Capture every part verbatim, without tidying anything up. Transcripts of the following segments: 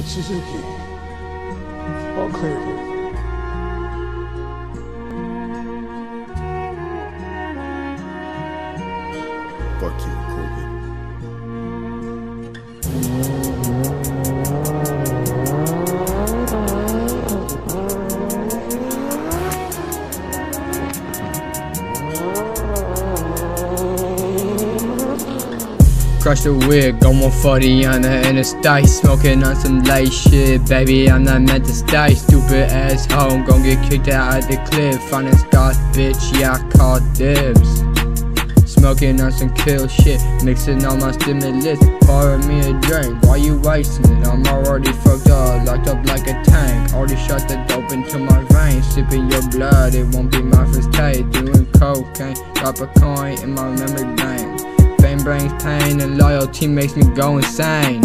It's Suzuki. All clear here. Fuck you, ACCULBED. Crush the wig, go one forty on the interstate, smoking on some light shit, baby, I'm not meant to stay. Stupid asshole, gon' get kicked out of the clip. Find this goth bitch, yeah, I call dibs. Smoking on some kill shit, mixing all my stimulants, pouring me a drink. Why you wasting it? I'm already fucked up, locked up like a tank. Already shot the dope into my veins, sipping your blood, it won't be my first taste. Doing cocaine, drop a coin in my memory bank. Fame brings pain and loyalty makes me go insane.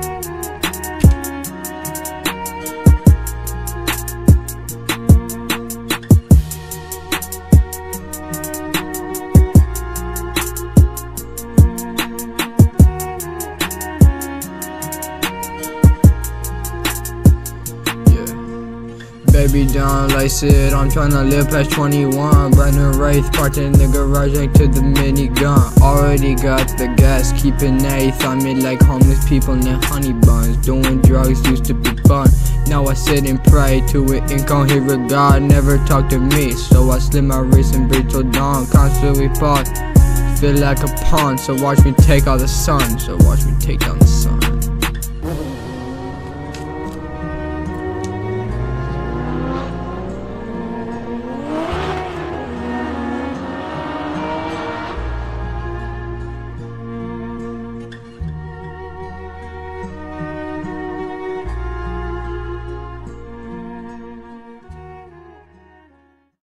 Baby, don't lace it, I'm tryna live past twenty-one. Brand new Wraith, parked in the garage next to the minigun. Already got the gas, keeping eighth on me like homeless people in honey buns. Doing drugs used to be fun, now I sit and pray to an incoherent God. Never talk to me, so I slit my wrist and breathe till dawn. Constantly fought, feel like a pawn, so watch me take all the sun. So watch me take down the sun.